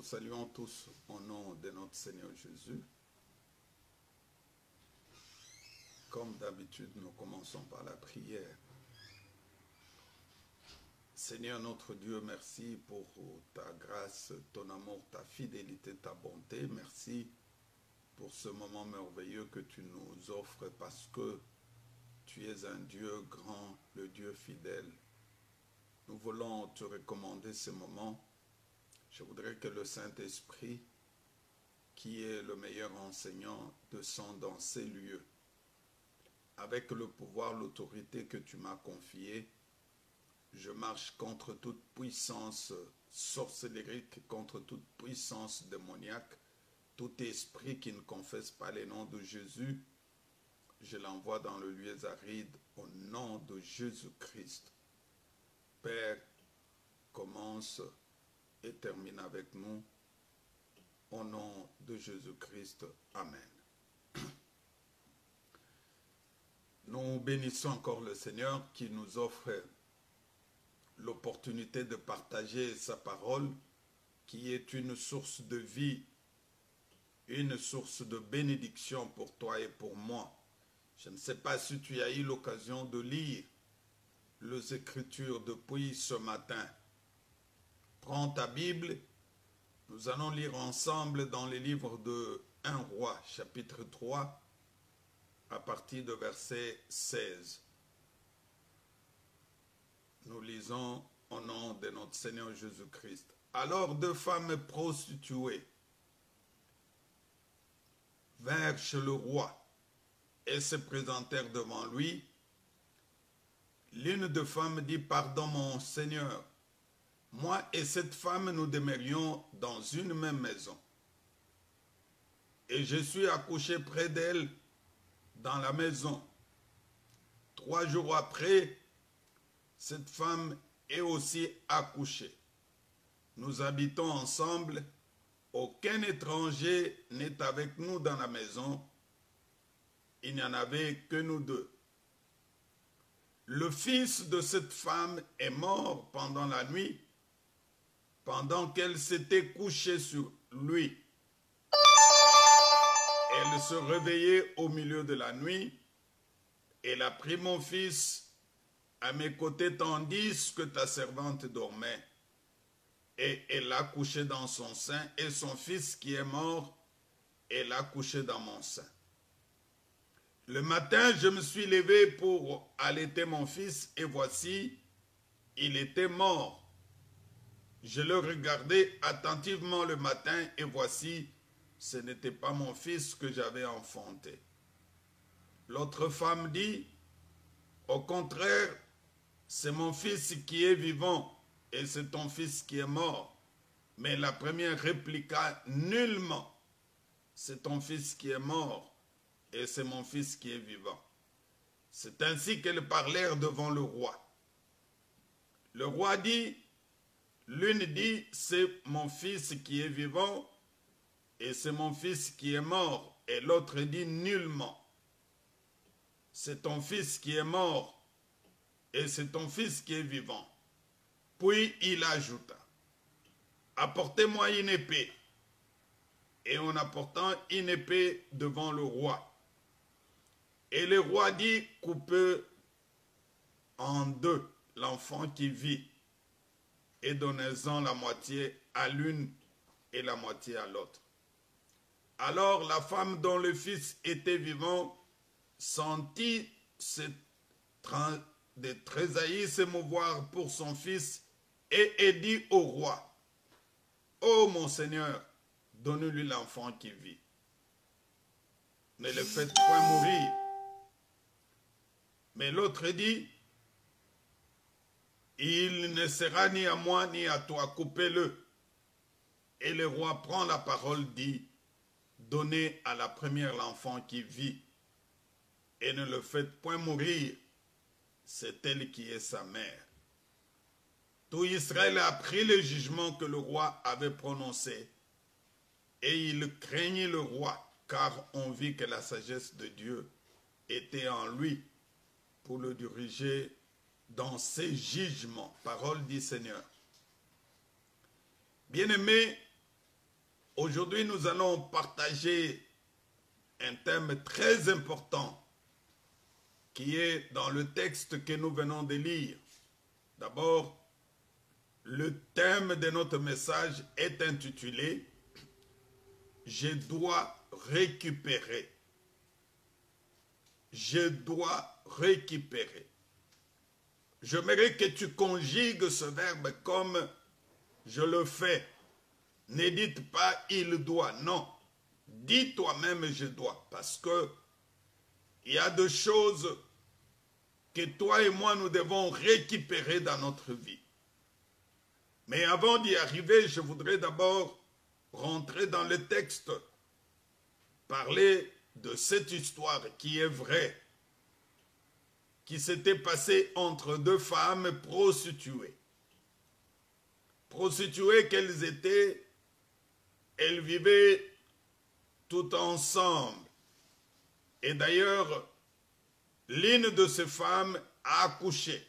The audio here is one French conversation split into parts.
saluons tous au nom de notre Seigneur Jésus. Comme d'habitude, nous commençons par la prière. Seigneur notre Dieu, merci pour ta grâce, ton amour, ta fidélité, ta bonté. Merci pour ce moment merveilleux que tu nous offres parce que tu es un Dieu grand, le Dieu fidèle. Nous voulons te recommander ce moment. Je voudrais que le Saint-Esprit, qui est le meilleur enseignant, descende dans ces lieux. Avec le pouvoir, l'autorité que tu m'as confiée, je marche contre toute puissance sorcellérique, contre toute puissance démoniaque, tout esprit qui ne confesse pas les noms de Jésus. Je l'envoie dans le lieu aride au nom de Jésus-Christ. Père, commence et termine avec nous. Au nom de Jésus-Christ. Amen. Nous bénissons encore le Seigneur qui nous offre l'opportunité de partager sa parole, qui est une source de vie, une source de bénédiction pour toi et pour moi. Je ne sais pas si tu as eu l'occasion de lire les Écritures depuis ce matin. Prends ta Bible, nous allons lire ensemble dans les livres de 1 Roi, chapitre 3, à partir de verset 16. Nous lisons au nom de notre Seigneur Jésus-Christ. Alors 2 femmes prostituées vinrent chez le roi et se présentèrent devant lui. L'une des femmes dit: Pardon, mon Seigneur, moi et cette femme, nous demeurions dans une même maison. Et je suis accouché près d'elle dans la maison. 3 jours après, cette femme est aussi accouchée. Nous habitons ensemble. Aucun étranger n'est avec nous dans la maison. Il n'y en avait que nous deux. Le fils de cette femme est mort pendant la nuit, pendant qu'elle s'était couchée sur lui. Elle se réveillait au milieu de la nuit. Elle a pris mon fils à mes côtés tandis que ta servante dormait. Et elle l'a couché dans son sein, et son fils qui est mort, elle l'a couché dans mon sein. Le matin, je me suis levé pour allaiter mon fils, et voici, il était mort. Je le regardais attentivement le matin, et voici, ce n'était pas mon fils que j'avais enfanté. L'autre femme dit: Au contraire, c'est mon fils qui est vivant, et c'est ton fils qui est mort. Mais la première répliqua: Nullement, c'est ton fils qui est mort, et c'est mon fils qui est vivant. C'est ainsi qu'elles parlèrent devant le roi. Le roi dit: L'une dit: C'est mon fils qui est vivant, et c'est mon fils qui est mort. Et l'autre dit: Nullement, c'est ton fils qui est mort, et c'est ton fils qui est vivant. Puis il ajouta: Apportez-moi une épée. Et en apportant une épée devant le roi. Et le roi dit: Coupez en deux l'enfant qui vit, et donnez-en la moitié à l'une et la moitié à l'autre. Alors la femme dont le fils était vivant sentit de tressaillir s'émouvoir pour son fils, et dit au roi: Ô mon Seigneur, donne-lui l'enfant qui vit. Ne le faites point mourir. Mais l'autre dit: Il ne sera ni à moi ni à toi, coupez-le. Et le roi prend la parole, dit: Donnez à la première l'enfant qui vit, et ne le faites point mourir, c'est elle qui est sa mère. Tout Israël a appris le jugement que le roi avait prononcé, et il craignit le roi, car on vit que la sagesse de Dieu était en lui pour le diriger dans ses jugements. Parole du Seigneur. Bien-aimés, Aujourd'hui, nous allons partager un thème très important qui est dans le texte que nous venons de lire. D'abord, le thème de notre message est intitulé « Je dois récupérer ». Je dois récupérer. J'aimerais que tu conjugues ce verbe comme je le fais. Ne dites pas « il doit », non. Dis toi-même « je dois », parce que il y a des choses que toi et moi nous devons récupérer dans notre vie. Mais avant d'y arriver, je voudrais d'abord rentrer dans le texte, parler de cette histoire qui est vraie, qui s'était passée entre deux femmes prostituées. Prostituées qu'elles étaient, elles vivaient tout ensemble. Et d'ailleurs, l'une de ces femmes a accouché.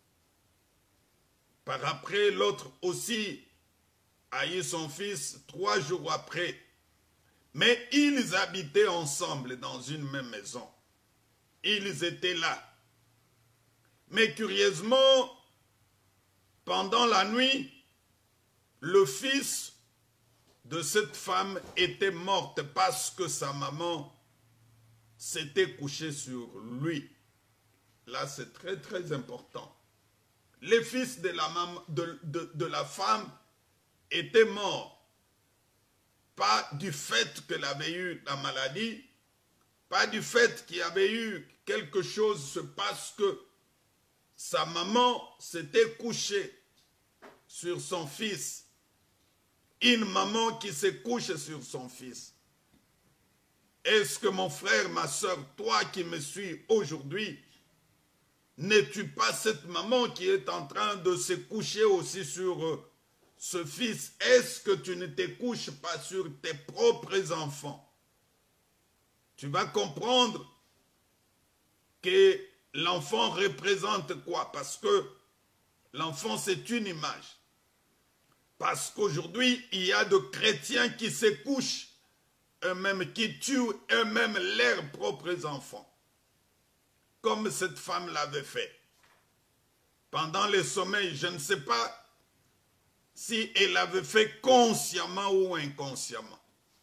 Par après, l'autre aussi a eu son fils 3 jours après. Mais ils habitaient ensemble dans une même maison. Ils étaient là. Mais curieusement, pendant la nuit, le fils de cette femme était mort parce que sa maman s'était couchée sur lui. Là, c'est très très important. Le fils de la femme était mort. Pas du fait qu'elle avait eu la maladie, pas du fait qu'il y avait eu quelque chose, c'est parce que sa maman s'était couchée sur son fils. Une maman qui se couche sur son fils. Est-ce que mon frère, ma soeur, toi qui me suis aujourd'hui, n'es-tu pas cette maman qui est en train de se coucher aussi sur ce fils? Est-ce que tu ne te couches pas sur tes propres enfants? Tu vas comprendre que l'enfant représente quoi? Parce que l'enfant, c'est une image. Parce qu'aujourd'hui, il y a de chrétiens qui se couchent eux-mêmes, qui tuent eux-mêmes leurs propres enfants. Comme cette femme l'avait fait. Pendant le sommeil, je ne sais pas si elle l'avait fait consciemment ou inconsciemment.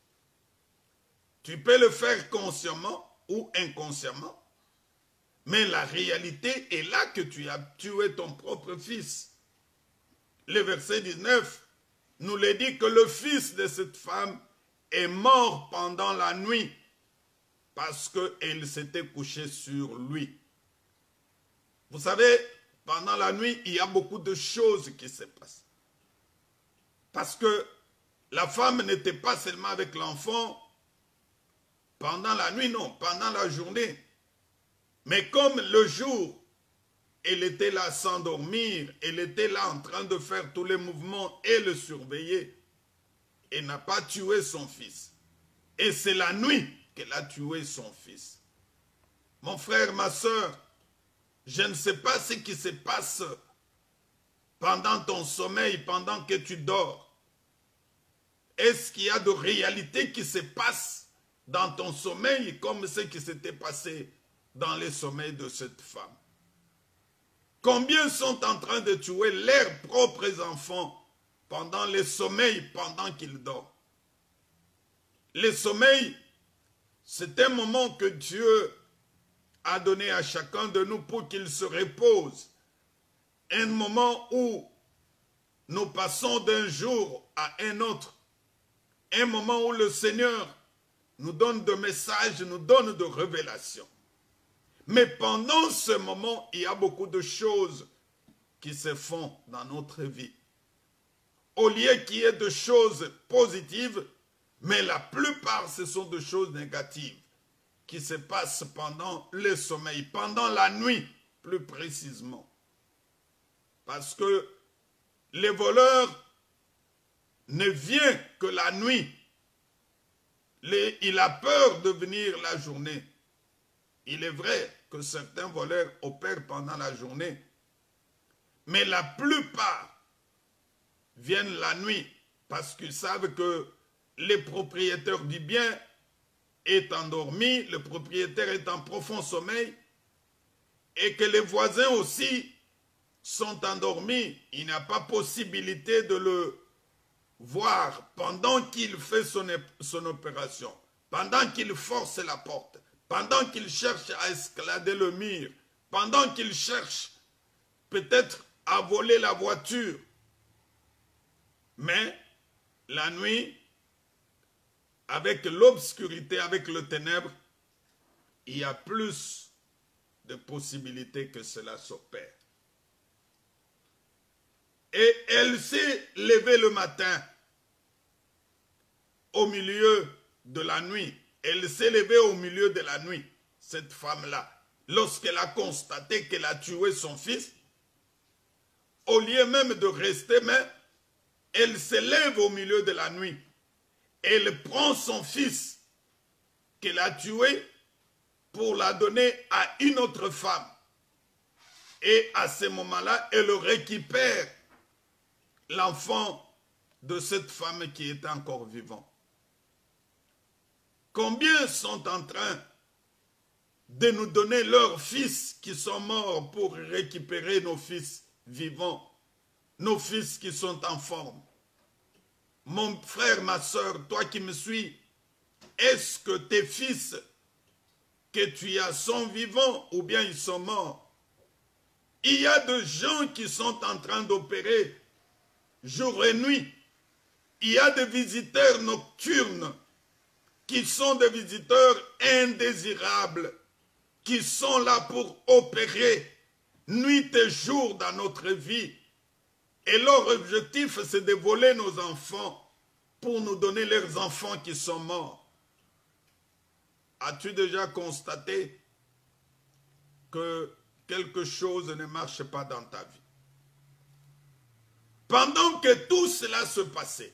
Tu peux le faire consciemment ou inconsciemment, mais la réalité est là que tu as tué ton propre fils. Le verset 19 nous le dit que le fils de cette femme est mort pendant la nuit parce qu'elle s'était couchée sur lui. Vous savez, pendant la nuit, il y a beaucoup de choses qui se passent. Parce que la femme n'était pas seulement avec l'enfant pendant la nuit, non, pendant la journée. Mais comme le jour, elle était là sans dormir, elle était là en train de faire tous les mouvements et le surveiller. Elle n'a pas tué son fils. Et c'est la nuit qu'elle a tué son fils. Mon frère, ma soeur, je ne sais pas ce qui se passe pendant ton sommeil, pendant que tu dors. Est-ce qu'il y a de réalité qui se passe dans ton sommeil comme ce qui s'était passé dans le sommeil de cette femme? Combien sont en train de tuer leurs propres enfants pendant le sommeil, pendant qu'ils dorment? Le sommeil, c'est un moment que Dieu a donné à chacun de nous pour qu'il se repose. Un moment où nous passons d'un jour à un autre. Un moment où le Seigneur nous donne des messages, nous donne des révélations. Mais pendant ce moment, il y a beaucoup de choses qui se font dans notre vie. Au lieu qu'il y ait de choses positives, mais la plupart, ce sont des choses négatives qui se passent pendant le sommeil, pendant la nuit, plus précisément. Parce que les voleurs ne viennent que la nuit. Il a peur de venir la journée. Il est vrai que certains voleurs opèrent pendant la journée, mais la plupart viennent la nuit parce qu'ils savent que le propriétaire du bien est endormi, le propriétaire est en profond sommeil, et que les voisins aussi sont endormis, il n'y a pas possibilité de le voir pendant qu'il fait son opération, pendant qu'il force la porte, pendant qu'il cherche à escalader le mur, pendant qu'il cherche peut-être à voler la voiture. Mais la nuit, avec l'obscurité, avec le ténèbre, il y a plus de possibilités que cela s'opère. Et elle s'est levée le matin, au milieu de la nuit. Elle s'est levée au milieu de la nuit, cette femme-là. Lorsqu'elle a constaté qu'elle a tué son fils, au lieu même de rester, mais elle se lève au milieu de la nuit. Elle prend son fils qu'elle a tué pour la donner à une autre femme. Et à ce moment-là, elle récupère l'enfant de cette femme qui était encore vivant. Combien sont en train de nous donner leurs fils qui sont morts pour récupérer nos fils vivants, nos fils qui sont en forme? Mon frère, ma soeur, toi qui me suis, est-ce que tes fils que tu as sont vivants ou bien ils sont morts? Il y a des gens qui sont en train d'opérer jour et nuit. Il y a des visiteurs nocturnes qui sont des visiteurs indésirables, qui sont là pour opérer nuit et jour dans notre vie. Et leur objectif, c'est de voler nos enfants pour nous donner leurs enfants qui sont morts. As-tu déjà constaté que quelque chose ne marche pas dans ta vie? Pendant que tout cela se passait,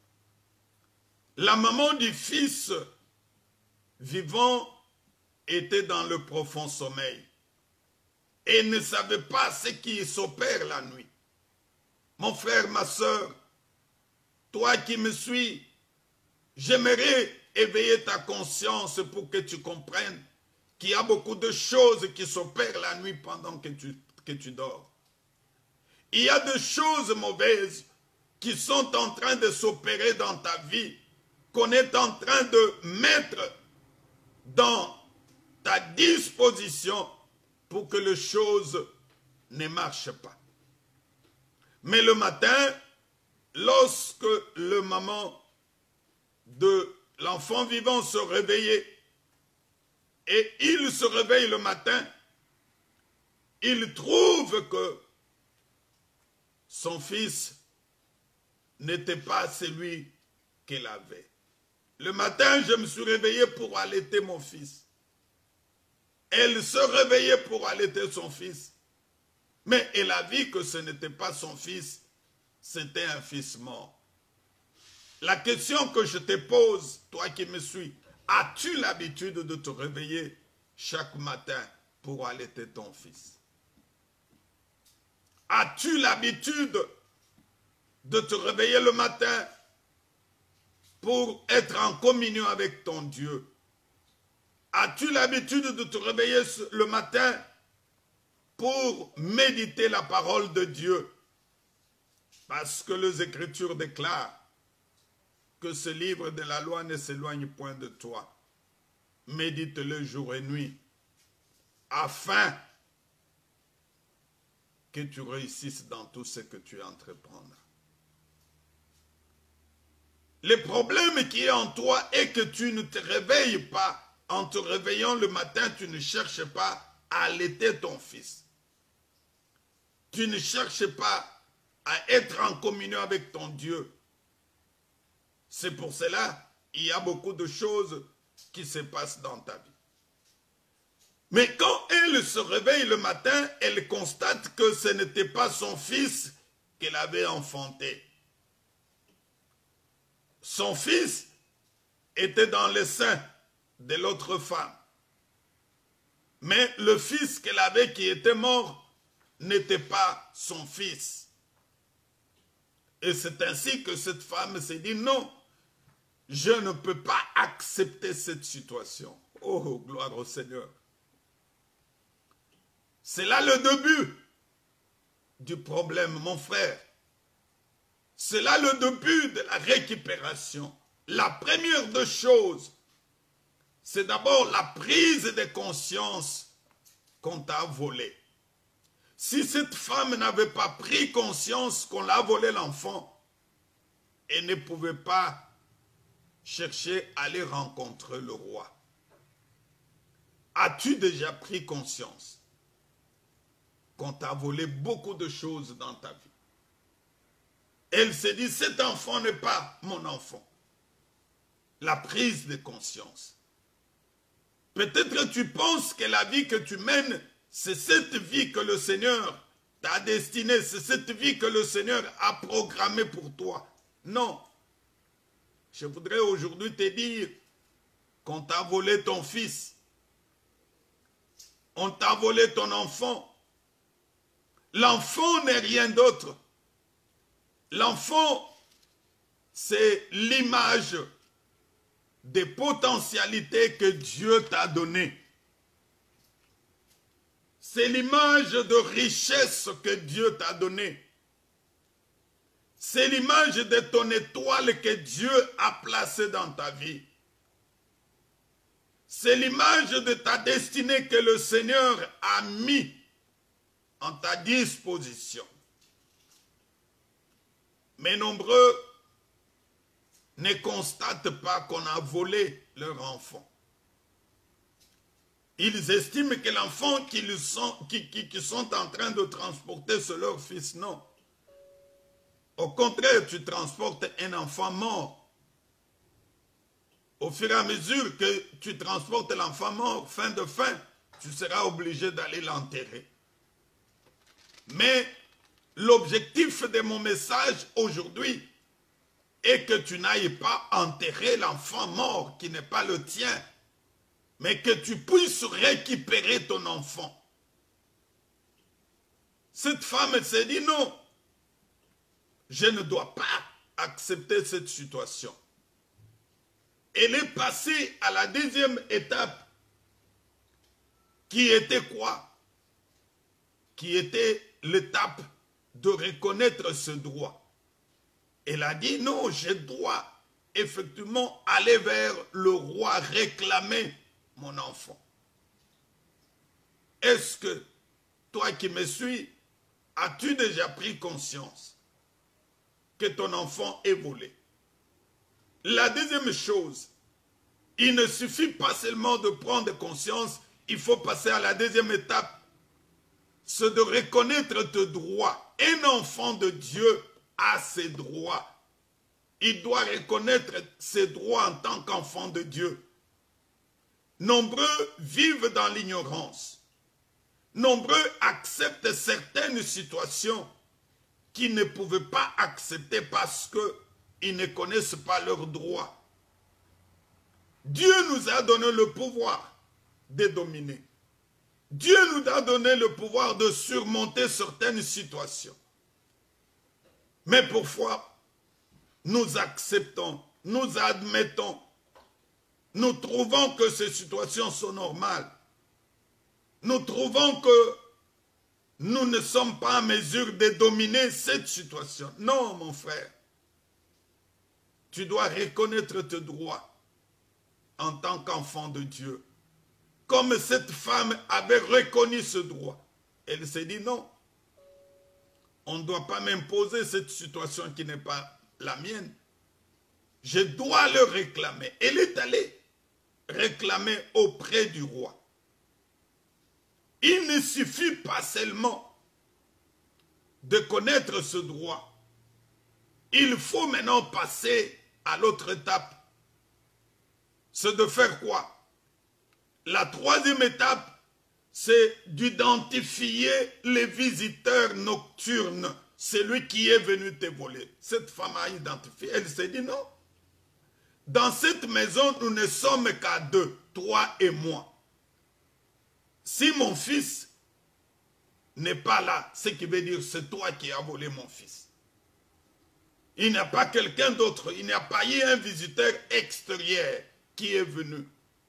la maman du fils vivant était dans le profond sommeil et ne savait pas ce qui s'opère la nuit. Mon frère, ma soeur, toi qui me suis, j'aimerais éveiller ta conscience pour que tu comprennes qu'il y a beaucoup de choses qui s'opèrent la nuit pendant que tu dors. Il y a des choses mauvaises qui sont en train de s'opérer dans ta vie, qu'on est en train de mettre dans ta disposition pour que les choses ne marchent pas. Mais le matin, lorsque le maman de l'enfant vivant se réveillait, et il se réveille le matin, il trouve que son fils n'était pas celui qu'elle avait. Le matin, je me suis réveillé pour allaiter mon fils. Elle se réveillait pour allaiter son fils. Mais elle a vu que ce n'était pas son fils, c'était un fils mort. La question que je te pose, toi qui me suis, as-tu l'habitude de te réveiller chaque matin pour allaiter ton fils? As-tu l'habitude de te réveiller le matin pour être en communion avec ton Dieu? As-tu l'habitude de te réveiller le matin pour méditer la parole de Dieu? Parce que les Écritures déclarent que ce livre de la loi ne s'éloigne point de toi. Médite-le jour et nuit, afin que tu réussisses dans tout ce que tu entreprendras. Le problème qui est en toi est que tu ne te réveilles pas. En te réveillant le matin, tu ne cherches pas à allaiter ton fils. Tu ne cherches pas à être en communion avec ton Dieu. C'est pour cela qu'il y a beaucoup de choses qui se passent dans ta vie. Mais quand elle se réveille le matin, elle constate que ce n'était pas son fils qu'elle avait enfanté. Son fils était dans le sein de l'autre femme. Mais le fils qu'elle avait qui était mort n'était pas son fils. Et c'est ainsi que cette femme s'est dit non, Je ne peux pas accepter cette situation. Oh, gloire au Seigneur. C'est là le début du problème, mon frère. C'est là le début de la récupération. La première des choses, c'est d'abord la prise de conscience qu'on t'a volé. Si cette femme n'avait pas pris conscience qu'on l'a volé l'enfant, elle ne pouvait pas chercher à aller rencontrer le roi. As-tu déjà pris conscience qu'on t'a volé beaucoup de choses dans ta vie? Elle s'est dit, cet enfant n'est pas mon enfant. La prise de conscience. Peut-être que tu penses que la vie que tu mènes, c'est cette vie que le Seigneur t'a destinée, c'est cette vie que le Seigneur a programmée pour toi. Non. Je voudrais aujourd'hui te dire qu'on t'a volé ton fils. On t'a volé ton enfant. L'enfant n'est rien d'autre. L'enfant, c'est l'image des potentialités que Dieu t'a données. C'est l'image de richesse que Dieu t'a donnée. C'est l'image de ton étoile que Dieu a placée dans ta vie. C'est l'image de ta destinée que le Seigneur a mis en ta disposition. Mais nombreux ne constatent pas qu'on a volé leur enfant. Ils estiment que l'enfant qu'ils sont en train de transporter, c'est leur fils. Non. Au contraire, tu transportes un enfant mort. Au fur et à mesure que tu transportes l'enfant mort, fin de fin, tu seras obligé d'aller l'enterrer. Mais l'objectif de mon message aujourd'hui est que tu n'ailles pas enterrer l'enfant mort qui n'est pas le tien, mais que tu puisses récupérer ton enfant. Cette femme s'est dit non, je ne dois pas accepter cette situation. Elle est passée à la deuxième étape, qui était quoi? Qui était l'étape de reconnaître ce droit. Elle a dit non, je dois effectivement aller vers le roi réclamer mon enfant. Est-ce que toi qui me suis, as-tu déjà pris conscience que ton enfant est volé? La deuxième chose, il ne suffit pas seulement de prendre conscience, il faut passer à la deuxième étape. C'est de reconnaître tes droits. Un enfant de Dieu a ses droits. Il doit reconnaître ses droits en tant qu'enfant de Dieu. Nombreux vivent dans l'ignorance. Nombreux acceptent certaines situations qu'ils ne pouvaient pas accepter parce qu'ils ne connaissent pas leurs droits. Dieu nous a donné le pouvoir de dominer. Dieu nous a donné le pouvoir de surmonter certaines situations. Mais parfois, nous acceptons, nous admettons, nous trouvons que ces situations sont normales. Nous trouvons que nous ne sommes pas en mesure de dominer cette situation. Non, mon frère. Tu dois reconnaître tes droits en tant qu'enfant de Dieu. Comme cette femme avait reconnu ce droit. Elle s'est dit non. On ne doit pas m'imposer cette situation qui n'est pas la mienne. Je dois le réclamer. Elle est allée réclamer auprès du roi. Il ne suffit pas seulement de connaître ce droit. Il faut maintenant passer à l'autre étape. C'est de faire quoi? La troisième étape, c'est d'identifier les visiteurs nocturnes. Celui qui est venu te voler. Cette femme a identifié. Elle s'est dit non. Dans cette maison, nous ne sommes qu'à deux, toi et moi. Si mon fils n'est pas là, ce qui veut dire c'est toi qui as volé mon fils. Il n'y a pas quelqu'un d'autre. Il n'y a pas eu un visiteur extérieur qui est venu.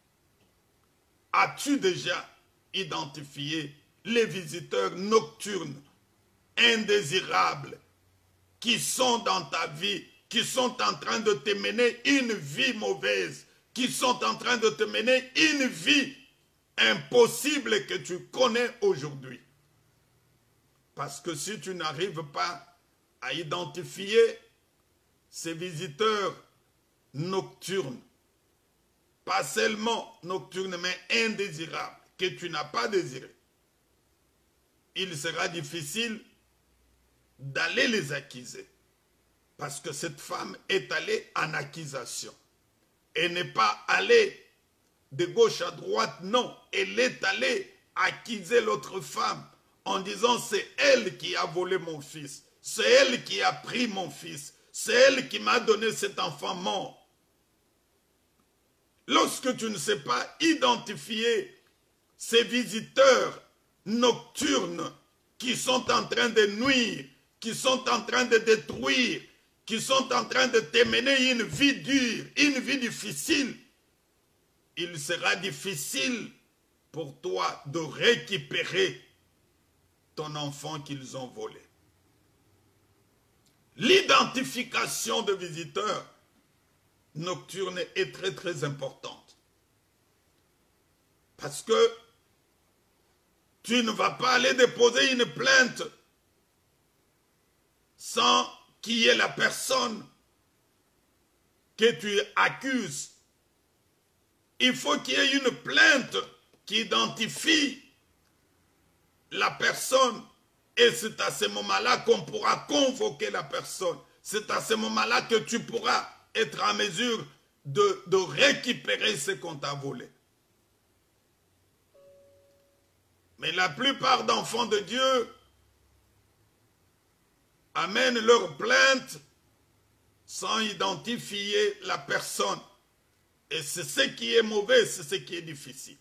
As-tu déjà identifié les visiteurs nocturnes, indésirables, qui sont dans ta vie, qui sont en train de te mener une vie mauvaise, qui sont en train de te mener une vie impossible que tu connais aujourd'hui? Parce que si tu n'arrives pas à identifier ces visiteurs nocturnes, pas seulement nocturnes, mais indésirables, que tu n'as pas désiré, il sera difficile d'aller les accuser. Parce que cette femme est allée en accusation. Elle n'est pas allée de gauche à droite, non. Elle est allée accuser l'autre femme en disant c'est elle qui a volé mon fils. C'est elle qui a pris mon fils. C'est elle qui m'a donné cet enfant mort. Lorsque tu ne sais pas identifier ces visiteurs nocturnes qui sont en train de nuire, qui sont en train de détruire, qui sont en train de te mener une vie dure, une vie difficile, il sera difficile pour toi de récupérer ton enfant qu'ils ont volé. L'identification de visiteurs nocturnes est très très importante. Parce que tu ne vas pas aller déposer une plainte sans qu'il y ait la personne que tu accuses. Il faut qu'il y ait une plainte qui identifie la personne. Et c'est à ce moment-là qu'on pourra convoquer la personne. C'est à ce moment-là que tu pourras être en mesure de récupérer ce qu'on t'a volé. Mais la plupart d'enfants de Dieu amènent leur plainte sans identifier la personne. Et c'est ce qui est mauvais, c'est ce qui est difficile.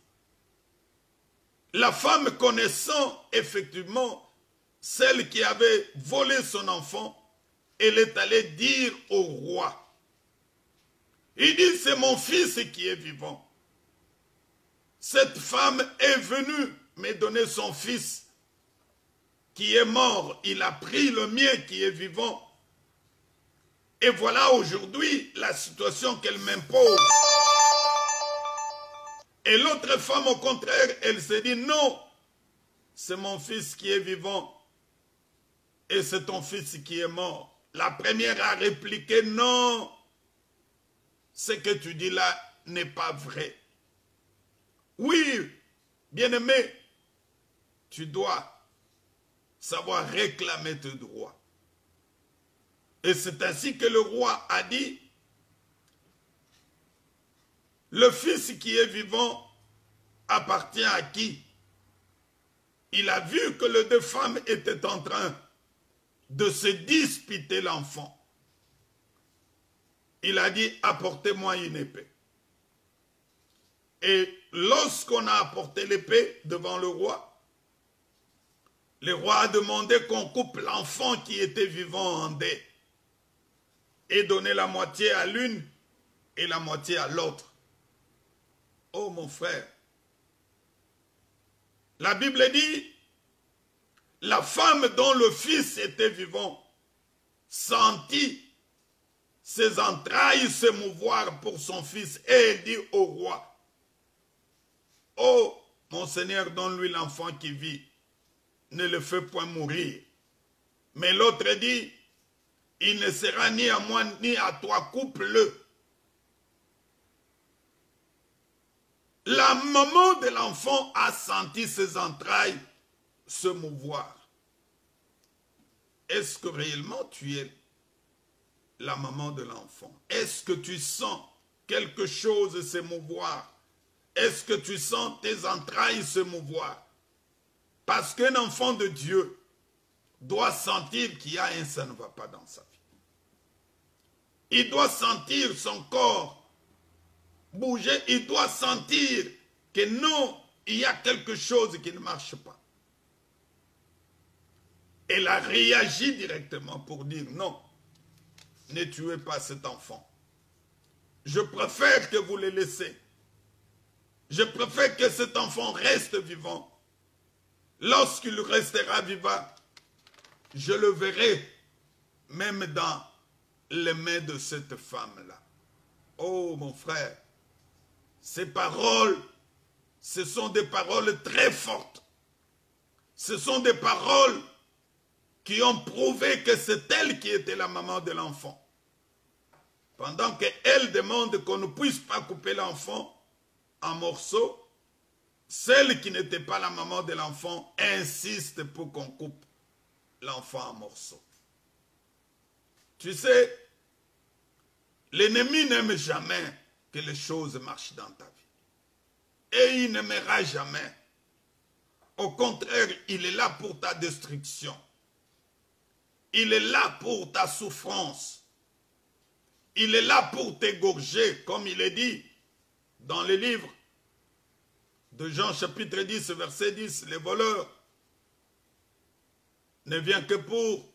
La femme connaissant effectivement celle qui avait volé son enfant, elle est allée dire au roi. Il dit, c'est mon fils qui est vivant. Cette femme est venue me donner son fils qui est mort. Il a pris le mien qui est vivant. Et voilà aujourd'hui la situation qu'elle m'impose. Et l'autre femme, au contraire, elle se dit, non, c'est mon fils qui est vivant et c'est ton fils qui est mort. La première a répliqué, non, ce que tu dis là n'est pas vrai. Oui, bien-aimé, tu dois savoir réclamer tes droits. Et c'est ainsi que le roi a dit, le fils qui est vivant appartient à qui? Il a vu que les deux femmes étaient en train de se disputer l'enfant. Il a dit, apportez-moi une épée. Et lorsqu'on a apporté l'épée devant le roi a demandé qu'on coupe l'enfant qui était vivant en deux et donner la moitié à l'une et la moitié à l'autre. Oh mon frère, la Bible dit, la femme dont le fils était vivant sentit ses entrailles se mouvoir pour son fils et elle dit au roi, oh mon Seigneur, donne-lui l'enfant qui vit, ne le fais point mourir. Mais l'autre dit, il ne sera ni à moi ni à toi, coupe-le. La maman de l'enfant a senti ses entrailles se mouvoir. Est-ce que réellement tu es la maman de l'enfant? Est-ce que tu sens quelque chose se mouvoir? Est-ce que tu sens tes entrailles se mouvoir? Parce qu'un enfant de Dieu doit sentir qu'il y a un ça ne va pas dans sa vie. Il doit sentir son corps bouger, il doit sentir que non, il y a quelque chose qui ne marche pas. Elle a réagi directement pour dire non, ne tuez pas cet enfant. Je préfère que vous le laissez. Je préfère que cet enfant reste vivant. Lorsqu'il restera vivant, je le verrai même dans les mains de cette femme-là. Oh mon frère, ces paroles, ce sont des paroles très fortes. Ce sont des paroles qui ont prouvé que c'est elle qui était la maman de l'enfant. Pendant qu'elle demande qu'on ne puisse pas couper l'enfant en morceaux, celle qui n'était pas la maman de l'enfant insiste pour qu'on coupe l'enfant en morceaux. Tu sais, l'ennemi n'aime jamais que les choses marchent dans ta vie. Et il n'aimera jamais. Au contraire, il est là pour ta destruction. Il est là pour ta souffrance. Il est là pour t'égorger, comme il est dit dans le livre de Jean chapitre 10, verset 10. Les voleurs ne viennent que pour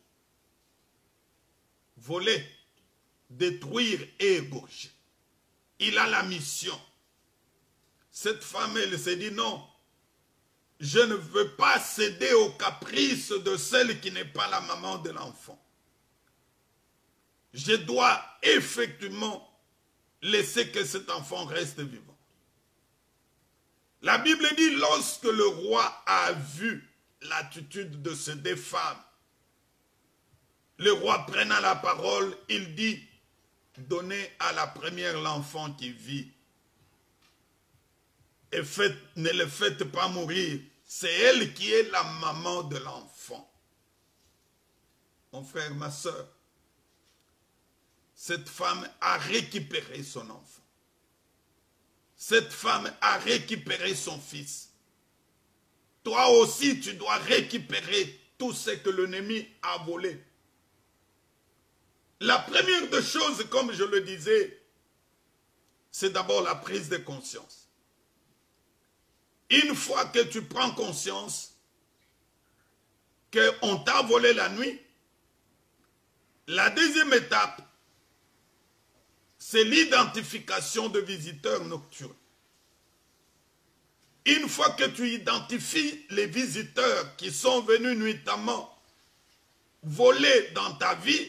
voler, détruire et égorger. Il a la mission. Cette femme, elle s'est dit non, je ne veux pas céder aux caprices de celle qui n'est pas la maman de l'enfant. Je dois effectivement laisser que cet enfant reste vivant. La Bible dit, lorsque le roi a vu l'attitude de ces deux femmes, le roi prenant la parole, il dit, donnez à la première l'enfant qui vit et ne le faites pas mourir. C'est elle qui est la maman de l'enfant. Mon frère, ma soeur, cette femme a récupéré son enfant. Cette femme a récupéré son fils. Toi aussi, tu dois récupérer tout ce que l'ennemi a volé. La première des choses, comme je le disais, c'est d'abord la prise de conscience. Une fois que tu prends conscience qu'on t'a volé la nuit, la deuxième étape, c'est l'identification de visiteurs nocturnes. Une fois que tu identifies les visiteurs qui sont venus nuitamment voler dans ta vie,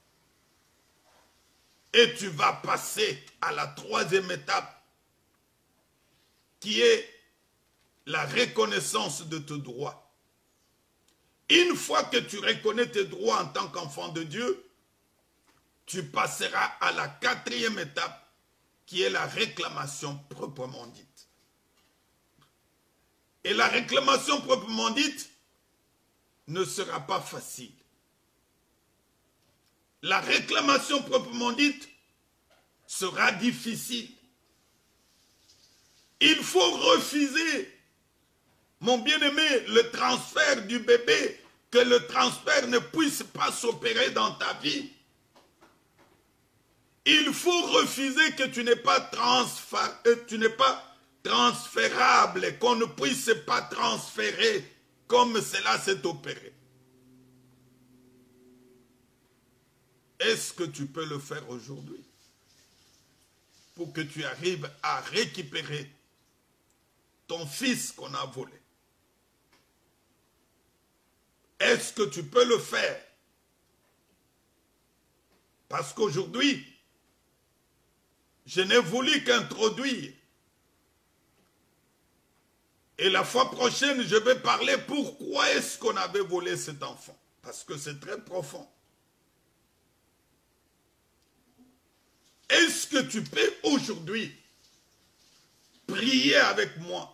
et tu vas passer à la troisième étape, qui est la reconnaissance de tes droits. Une fois que tu reconnais tes droits en tant qu'enfant de Dieu, tu passeras à la quatrième étape, qui est la réclamation proprement dite. Et la réclamation proprement dite ne sera pas facile. La réclamation proprement dite sera difficile. Il faut refuser, mon bien-aimé, le transfert du bébé, que le transfert ne puisse pas s'opérer dans ta vie. Il faut refuser que tu n'es pas transférable, qu'on ne puisse pas transférer comme cela s'est opéré. Est-ce que tu peux le faire aujourd'hui pour que tu arrives à récupérer ton fils qu'on a volé? Est-ce que tu peux le faire? Parce qu'aujourd'hui, je n'ai voulu qu'introduire. Et la fois prochaine, je vais parler pourquoi est-ce qu'on avait volé cet enfant. Parce que c'est très profond. Est-ce que tu peux aujourd'hui prier avec moi?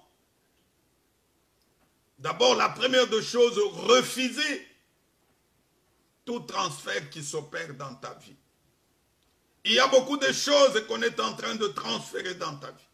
D'abord, la première des choses, refuser tout transfert qui s'opère dans ta vie. Il y a beaucoup de choses qu'on est en train de transférer dans ta vie.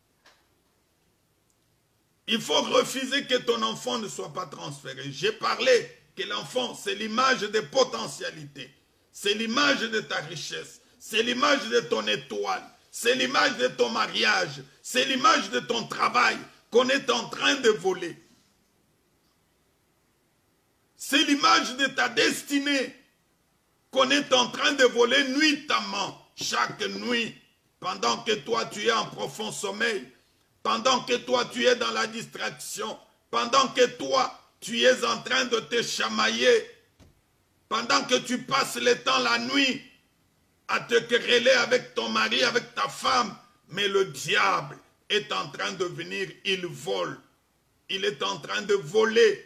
Il faut refuser que ton enfant ne soit pas transféré. J'ai parlé que l'enfant, c'est l'image des potentialités. C'est l'image de ta richesse. C'est l'image de ton étoile. C'est l'image de ton mariage. C'est l'image de ton travail qu'on est en train de voler. C'est l'image de ta destinée. qu'on est en train de voler nuitamment, chaque nuit, pendant que toi tu es en profond sommeil, pendant que toi tu es dans la distraction, pendant que toi tu es en train de te chamailler, pendant que tu passes le temps la nuit à te quereller avec ton mari, avec ta femme, mais le diable est en train de venir, il vole, il est en train de voler.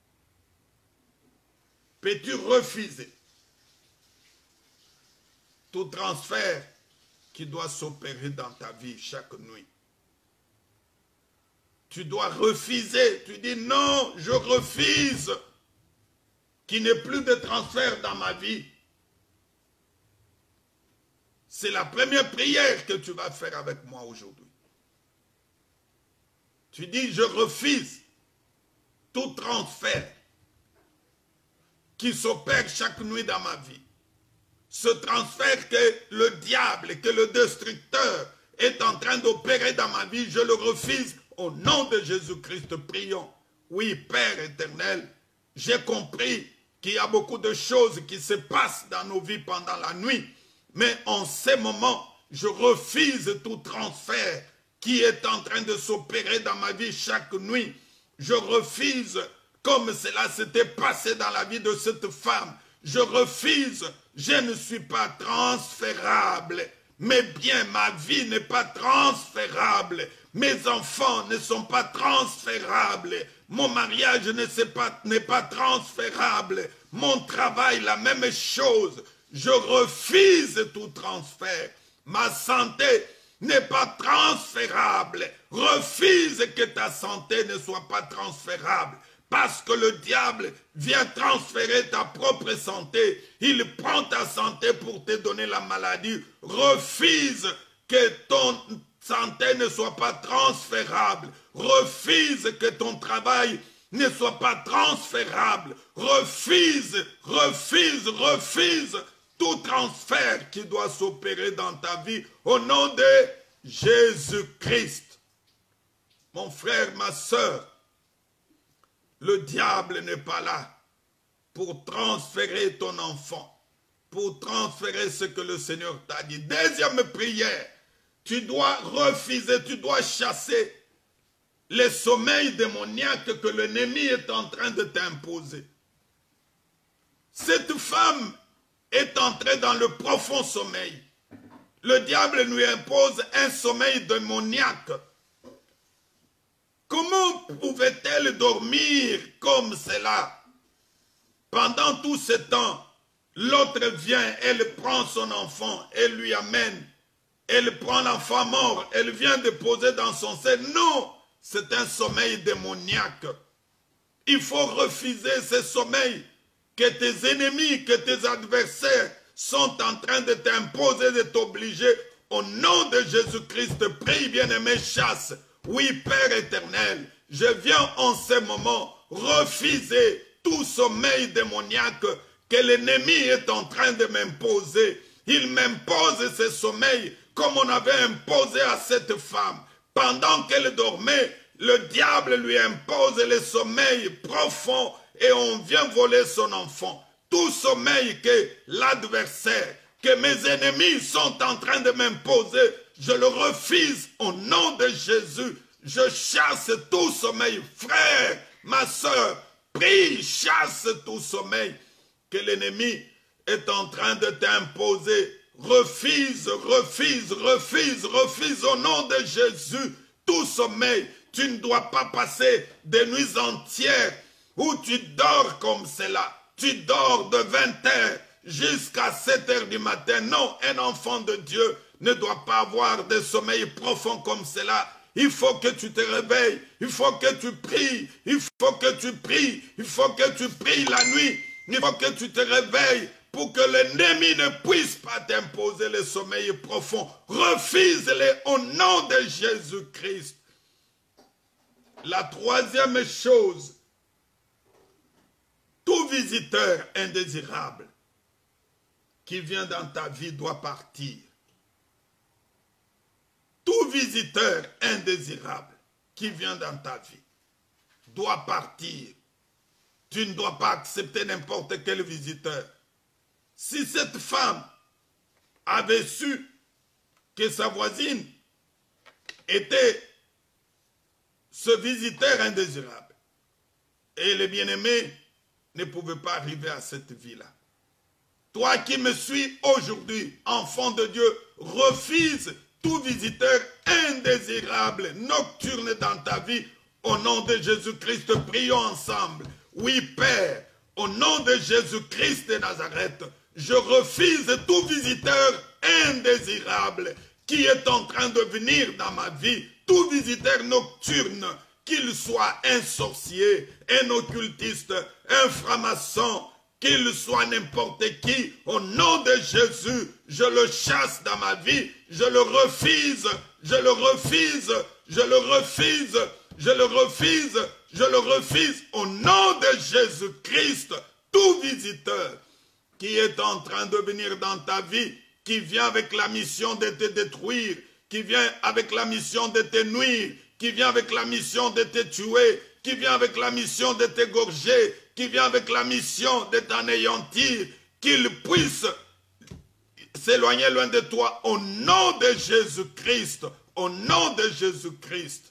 Peux-tu refuser tout transfert qui doit s'opérer dans ta vie chaque nuit? Tu dois refuser. Tu dis non, je refuse qu'il n'y ait plus de transfert dans ma vie. C'est la première prière que tu vas faire avec moi aujourd'hui. Tu dis je refuse tout transfert qui s'opère chaque nuit dans ma vie. Ce transfert que le diable, que le destructeur est en train d'opérer dans ma vie, je le refuse au nom de Jésus-Christ. Prions. Oui, Père éternel, j'ai compris qu'il y a beaucoup de choses qui se passent dans nos vies pendant la nuit, mais en ces moments, je refuse tout transfert qui est en train de s'opérer dans ma vie chaque nuit. Je refuse, comme cela s'était passé dans la vie de cette femme, je refuse, je ne suis pas transférable. Mes biens, ma vie n'est pas transférable. Mes enfants ne sont pas transférables. Mon mariage n'est pas transférable. Mon travail, la même chose. Je refuse tout transfert. Ma santé n'est pas transférable. Refuse que ta santé ne soit pas transférable. Parce que le diable vient transférer ta propre santé. Il prend ta santé pour te donner la maladie. Refuse que ton santé ne soit pas transférable. Refuse que ton travail ne soit pas transférable. Refuse tout transfert qui doit s'opérer dans ta vie au nom de Jésus-Christ. Mon frère, ma soeur, le diable n'est pas là pour transférer ton enfant, pour transférer ce que le Seigneur t'a dit. Deuxième prière, tu dois refuser, tu dois chasser les sommeils démoniaques que l'ennemi est en train de t'imposer. Cette femme est entrée dans le profond sommeil. Le diable lui impose un sommeil démoniaque. Comment pouvait-elle dormir comme cela? Pendant tout ce temps, l'autre vient, elle prend son enfant, elle lui amène, elle prend l'enfant mort, elle vient déposer dans son sein. Non, c'est un sommeil démoniaque. Il faut refuser ce sommeil que tes ennemis, que tes adversaires sont en train de t'imposer, de t'obliger. Au nom de Jésus-Christ, prie, bien-aimé, chasse. Oui, Père éternel, je viens en ce moment refuser tout sommeil démoniaque que l'ennemi est en train de m'imposer. Il m'impose ce sommeil comme on avait imposé à cette femme. Pendant qu'elle dormait, le diable lui impose le sommeil profond et on vient voler son enfant. Tout sommeil que l'adversaire, que mes ennemis sont en train de m'imposer, je le refuse au nom de Jésus. Je chasse tout sommeil. Frère, ma soeur, prie, chasse tout sommeil que l'ennemi est en train de t'imposer. Refuse au nom de Jésus tout sommeil. Tu ne dois pas passer des nuits entières où tu dors comme cela. Tu dors de 20h jusqu'à 7h du matin. Non, un enfant de Dieu ne doit pas avoir de sommeil profond comme cela. Il faut que tu te réveilles, il faut que tu pries, il faut que tu pries, il faut que tu pries la nuit, il faut que tu te réveilles pour que l'ennemi ne puisse pas t'imposer le sommeil profond. Refuse-les au nom de Jésus-Christ. La troisième chose, tout visiteur indésirable qui vient dans ta vie doit partir. Tout visiteur indésirable qui vient dans ta vie doit partir. Tu ne dois pas accepter n'importe quel visiteur. Si cette femme avait su que sa voisine était ce visiteur indésirable, et les bien-aimés ne pouvaient pas arriver à cette vie-là. Toi qui me suis aujourd'hui, enfant de Dieu, refuse tout visiteur indésirable, nocturne dans ta vie. Au nom de Jésus-Christ, prions ensemble. Oui, Père, au nom de Jésus-Christ de Nazareth, je refuse tout visiteur indésirable qui est en train de venir dans ma vie, tout visiteur nocturne, qu'il soit un sorcier, un occultiste, un franc-maçon, qu'il soit n'importe qui, au nom de Jésus, je le chasse dans ma vie, je le refuse, je le refuse, je le refuse, je le refuse, je le refuse, au nom de Jésus-Christ, tout visiteur qui est en train de venir dans ta vie, qui vient avec la mission de te détruire, qui vient avec la mission de te nuire, qui vient avec la mission de te tuer, qui vient avec la mission de t'égorger, qui vient avec la mission de t'anéantir, qu'il puisse s'éloigner loin de toi au nom de Jésus-Christ, au nom de Jésus-Christ.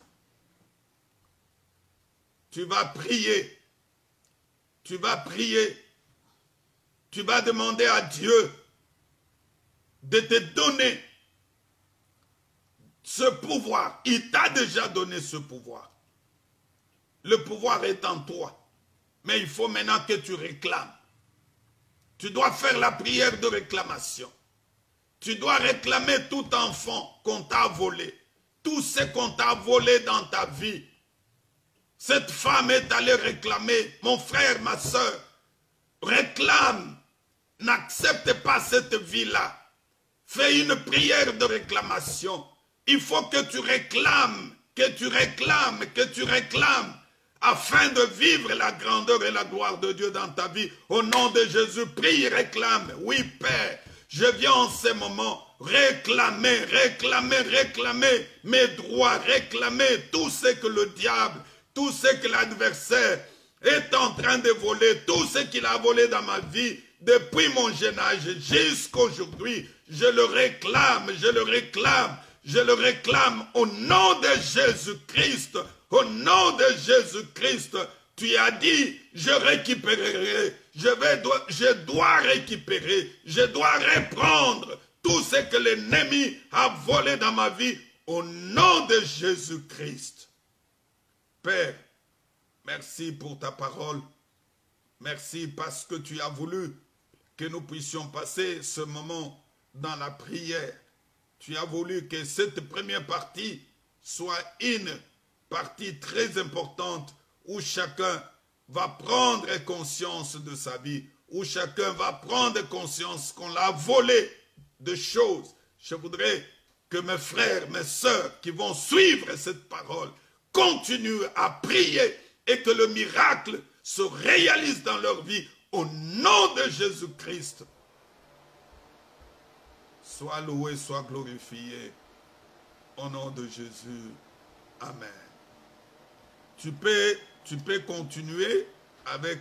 Tu vas prier, tu vas prier, tu vas demander à Dieu de te donner ce pouvoir. Il t'a déjà donné ce pouvoir. Le pouvoir est en toi. Mais il faut maintenant que tu réclames. Tu dois faire la prière de réclamation. Tu dois réclamer tout enfant qu'on t'a volé. Tout ce qu'on t'a volé dans ta vie. Cette femme est allée réclamer. Mon frère, ma soeur, réclame. N'accepte pas cette vie-là. Fais une prière de réclamation. Il faut que tu réclames, que tu réclames, que tu réclames, afin de vivre la grandeur et la gloire de Dieu dans ta vie. Au nom de Jésus, prie, réclame. Oui, Père, je viens en ce moment réclamer, réclamer, réclamer mes droits, réclamer tout ce que le diable, tout ce que l'adversaire est en train de voler, tout ce qu'il a volé dans ma vie, depuis mon jeune âge jusqu'à aujourd'hui. Je le réclame, je le réclame, je le réclame au nom de Jésus-Christ. Au nom de Jésus-Christ, tu as dit, je récupérerai, je dois récupérer, je dois reprendre tout ce que l'ennemi a volé dans ma vie au nom de Jésus-Christ. Père, merci pour ta parole. Merci parce que tu as voulu que nous puissions passer ce moment dans la prière. Tu as voulu que cette première partie soit une partie très importante où chacun va prendre conscience de sa vie, où chacun va prendre conscience qu'on l'a volé de choses. Je voudrais que mes frères, mes sœurs qui vont suivre cette parole continuent à prier et que le miracle se réalise dans leur vie au nom de Jésus-Christ. Sois loué, sois glorifié au nom de Jésus. Amen. Tu peux continuer avec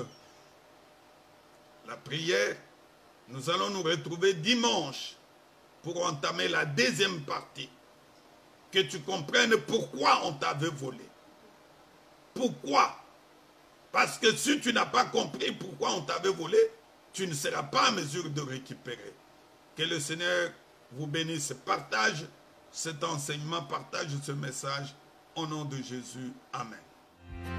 la prière. Nous allons nous retrouver dimanche pour entamer la deuxième partie. Que tu comprennes pourquoi on t'avait volé. Pourquoi? Parce que si tu n'as pas compris pourquoi on t'avait volé, tu ne seras pas en mesure de récupérer. Que le Seigneur vous bénisse. Partage cet enseignement, partage ce message au nom de Jésus. Amen.